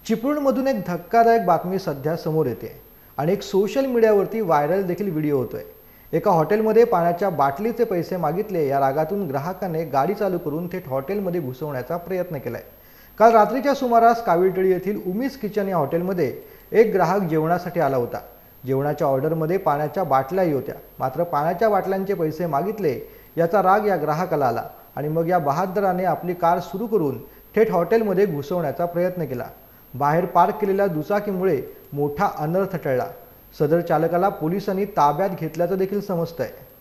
चिपळूणमधून एक धक्कादायक बातमी सध्या समोर येते आणि एक सोशल मीडियावरती व्हायरल देखील व्हिडिओ होतोय। एका हॉटेलमध्ये पाण्याच्या बाटलीचे पैसे मागितले या रागातून ग्राहकाने गाडी चालू करून थेट हॉटेलमध्ये घुसवण्याचा प्रयत्न केलाय। काल रात्रीच्या सुमारास काविळतळी येथील उमीस किचन या हॉटेलमध्ये एक ग्राहक जेवणासाठी आला होता। जेवणाच्या ऑर्डरमध्ये पाण्याच्या बाटल्याही होत्या, मात्र पाण्याच्या बाटल्यांचे पैसे मागितले याचा राग या ग्राहकाला आला आणि मग या बहाद्दराने आपली कार सुरू करून थेट हॉटेलमध्ये घुसवण्याचा प्रयत्न केला। बाहेर पार्क केलेल्या दुचाकीमुळे मोठा अनर्थ टळला। सदर चालकाला पोलिसांनी ताब्यात घेतल्याचं देखील समजतंय।